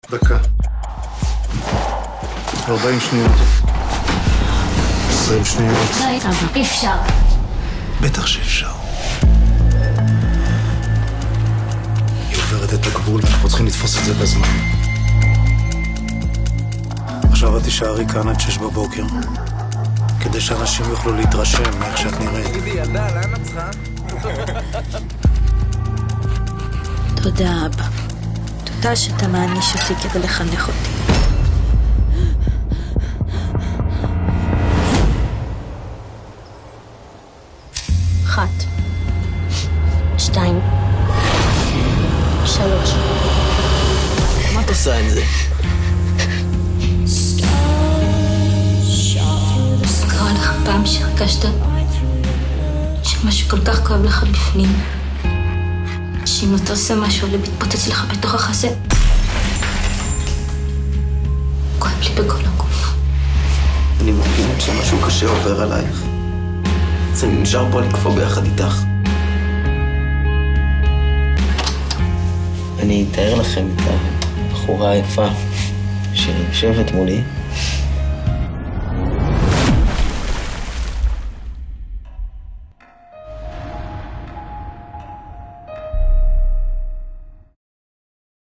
דקה. 40 שניות. 20 שניות. די, אבא, אפשר. בטח שאפשר. היא עוברת את הגבול ואנחנו צריכים לתפוס את זה בזמן. עכשיו את תישארי כאן עד 6 בבוקר, כדי שאנשים יוכלו להתרשם מאיך שאת נראית. תגידי, ילדה, לאן את צריכה? תודה, אבא. תודה שאתה מעניש אותי כדי לחנך אותי. אחת. 2. 3. מה את עושה עם זה? קרה לך פעם שהרגשת שמשהו כל כך כואב לך בפנים, שאם אתה עושה משהו ומתפוצץ לך בתוך החזה, כואב לי בכל הגוף. אני מבין שמשהו קשה עובר עלייך. אז אני נשאר פה לקפוא ביחד איתך. אני אתאר לכם את הבחורה היפה שיושבת מולי.